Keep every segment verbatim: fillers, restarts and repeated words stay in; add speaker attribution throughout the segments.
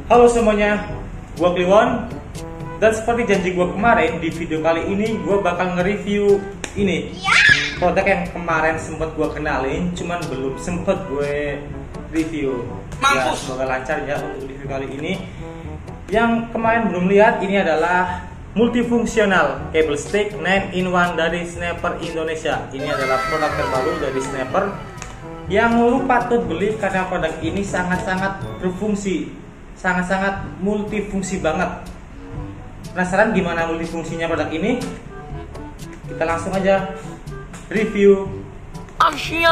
Speaker 1: Halo semuanya, gua Kliwon. Dan seperti janji gua kemarin, di video kali ini gua bakal nge-review ini produk yang kemarin sempet gua kenalin, cuman belum sempet gue review. Ya, semoga lancar ya untuk review kali ini. Yang kemarin belum lihat, ini adalah multifungsional cable stick nine in one dari Snapper Indonesia. Ini adalah produk terbaru dari Snapper yang lu patut beli karena produk ini sangat-sangat berfungsi, sangat-sangat multifungsi banget. Penasaran gimana multifungsinya produk ini? Kita langsung aja review. Asia.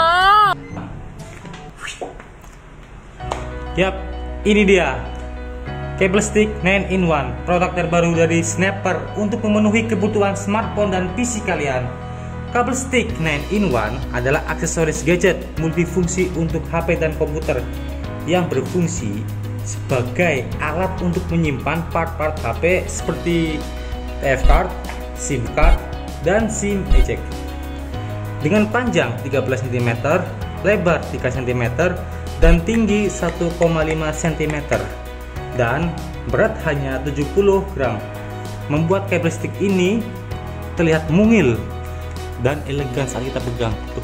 Speaker 1: Yap, ini dia cable stick nine in one, produk terbaru dari Snapper untuk memenuhi kebutuhan smartphone dan P C kalian. Cable stick nine in one adalah aksesoris gadget multifungsi untuk H P dan komputer yang berfungsi sebagai alat untuk menyimpan part-part H P seperti T F card, SIM card, dan SIM eject. Dengan panjang tiga belas sentimeter, lebar tiga sentimeter, dan tinggi satu koma lima sentimeter, dan berat hanya tujuh puluh gram, membuat cable stick ini terlihat mungil dan elegan saat kita pegang. Tuh.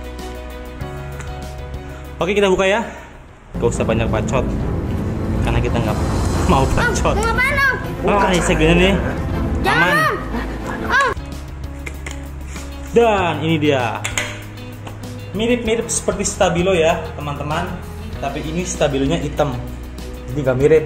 Speaker 1: Oke, kita buka ya. Gak usah banyak bacot, karena kita nggak mau bacot. Oh, ini segini nih, aman. Dan ini dia, mirip-mirip seperti stabilo ya teman-teman, tapi ini stabilonya hitam, jadi nggak mirip.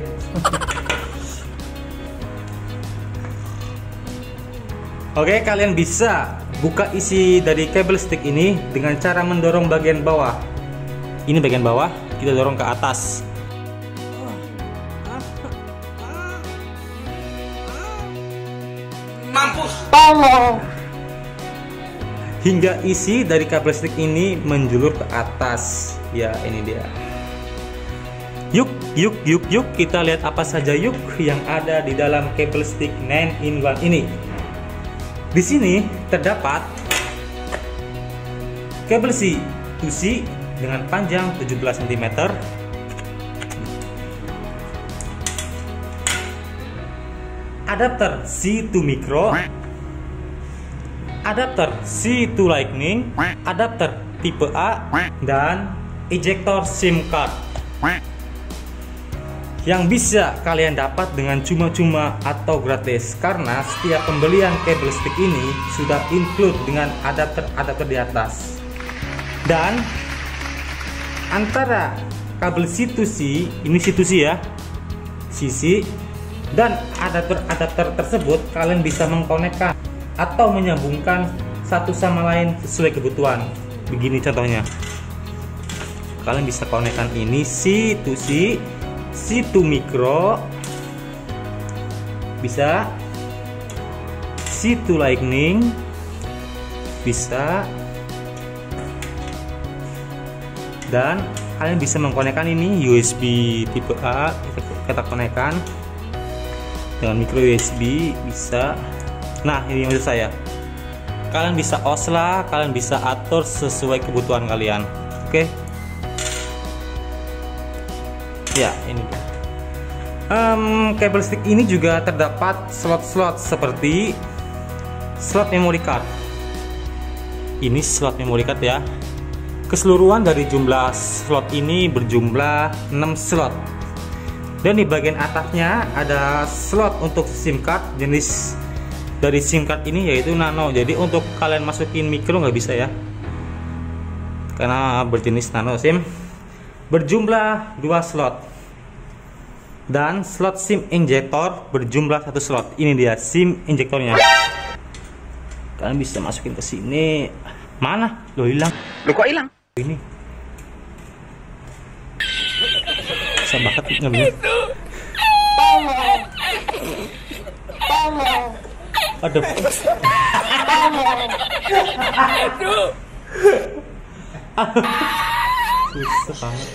Speaker 1: Oke, kalian bisa buka isi dari cable stick ini dengan cara mendorong bagian bawah. Ini bagian bawah, kita dorong ke atas. Mampus. Tolong. Hingga isi dari cable stick ini menjulur ke atas. Ya, ini dia. Yuk, yuk, yuk, yuk, kita lihat apa saja yuk yang ada di dalam cable stick nine in one ini. Di sini terdapat kabel C to C dengan panjang tujuh belas sentimeter, adapter C to micro, adapter C to lightning, adapter tipe A, dan ejector SIM card yang bisa kalian dapat dengan cuma-cuma atau gratis, karena setiap pembelian cable stick ini sudah include dengan adapter-adapter di atas. Dan antara kabel C to C, ini C to C ya, C C, dan adapter-adapter tersebut kalian bisa mengkonekkan atau menyambungkan satu sama lain sesuai kebutuhan. Begini contohnya, kalian bisa konekkan ini C to C, C to micro, bisa C to lightning, bisa, dan kalian bisa mengkonekkan ini U S B tipe A, kita, kita konekkan dengan micro U S B, bisa. Nah, ini maksud saya, kalian bisa osla, kalian bisa atur sesuai kebutuhan kalian. Oke, ya, ini um, cable stick ini juga terdapat slot-slot seperti slot memory card. Ini slot memory card ya. Keseluruhan dari jumlah slot ini berjumlah enam slot. Dan di bagian atasnya ada slot untuk SIM card. Jenis dari SIM card ini yaitu nano. Jadi untuk kalian masukin micro nggak bisa ya, karena berjenis nano SIM. Berjumlah dua slot, dan slot SIM injektor berjumlah satu slot. Ini dia SIM injektornya. Kalian bisa masukin ke sini. Mana? Lo hilang? Lo kok hilang? Ini. Bisa banget ngambilnya. Tolong. Tolong. Aduh. Aduh. Susah banget.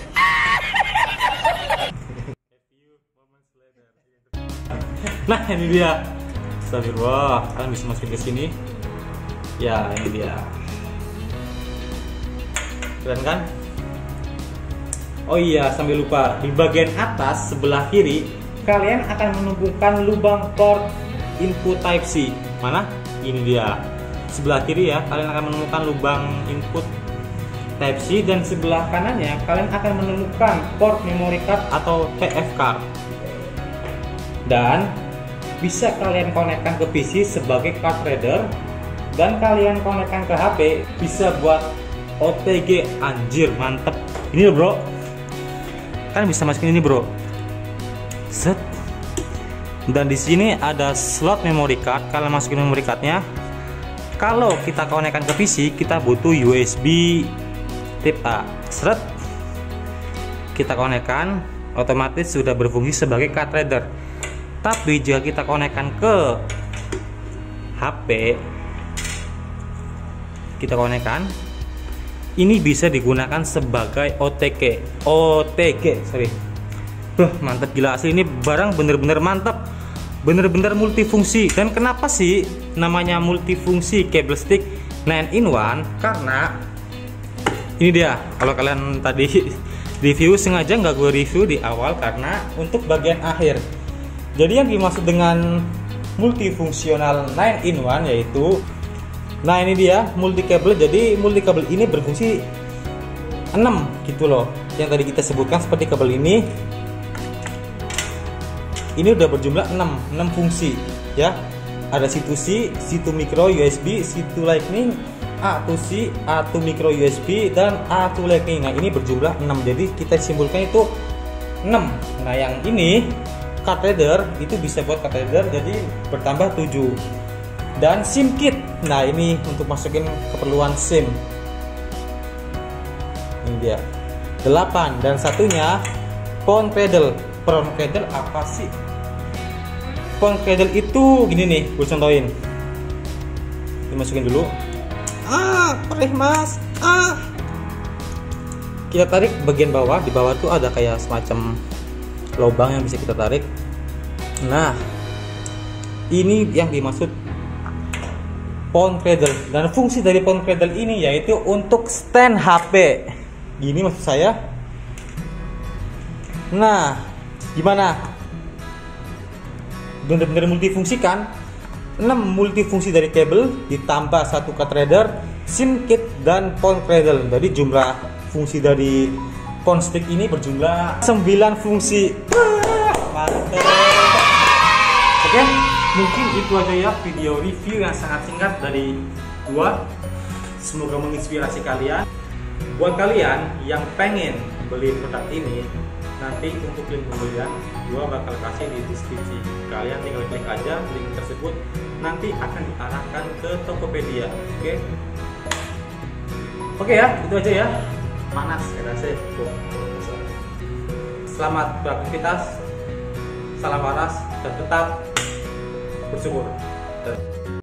Speaker 1: Nah, ini dia. Astagfirullah, kalian bisa masukin ke sini. Ya, ini dia. Keren kan? Oh iya, sambil lupa, di bagian atas sebelah kiri kalian akan menemukan lubang port input Type C. Mana? Ini dia. Sebelah kiri ya, kalian akan menemukan lubang input Type C, dan sebelah kanannya kalian akan menemukan port memory card atau P F card. Dan bisa kalian konekkan ke P C sebagai card reader, dan kalian konekkan ke H P bisa buat O T G. Anjir, mantep. Ini loh bro, kan bisa masukin ini bro. Set. Dan di sini ada slot memory card. Kalian masukin memory cardnya. Kalau kita konekkan ke P C, kita butuh U S B Type A. Seret. Kita konekkan, otomatis sudah berfungsi sebagai card reader. Tapi jika kita konekkan ke H P, kita konekkan, ini bisa digunakan sebagai O T G. O T G, sorry. Duh, mantap gila asli, ini barang bener-bener mantap, bener-bener multifungsi. Dan kenapa sih namanya multifungsi cable stick nine in one? Karena ini dia, kalau kalian tadi review, sengaja nggak gue review di awal karena untuk bagian akhir. Jadi yang dimaksud dengan multifungsional nine in one yaitu, nah ini dia multi kabel. Jadi multi kabel ini berfungsi enam gitu loh. Yang tadi kita sebutkan seperti kabel ini, ini udah berjumlah enam, enam fungsi ya. Ada C to C, C to micro U S B, C to lightning, A to C, A to micro U S B, dan A to lightning. Nah, ini berjumlah enam. Jadi kita simpulkan itu enam. Nah, yang ini card reader itu bisa buat card reader, jadi bertambah tujuh. Dan SIM kit. Nah, ini untuk masukin keperluan SIM. Ini dia. delapan, dan satunya phone cradle. Phone cradle apa sih? Phone cradle itu gini nih, gue contohin. Dimasukin dulu. Ah, perih mas. Ah. Kita tarik bagian bawah. Di bawah tuh ada kayak semacam lubang yang bisa kita tarik. Nah, ini yang dimaksud phone cradle. Dan fungsi dari phone cradle ini yaitu untuk stand H P. Gini maksud saya. Nah, gimana? Bener-bener multifungsi kan? enam multifungsi dari kabel ditambah satu card reader, SIM kit, dan phone cradle. Jadi jumlah fungsi dari phone stick ini berjumlah sembilan fungsi. Mantap. Oke, mungkin itu aja ya video review yang sangat singkat dari gua. Semoga menginspirasi kalian. Buat kalian yang pengen beli produk ini, nanti untuk link pembelian gua bakal kasih di deskripsi. Kalian tinggal klik aja link tersebut, nanti akan diarahkan ke Tokopedia. Oke. Oke ya, itu aja ya. Panas rasanya. Selamat beraktivitas. Salam waras dan tetap bersyukur.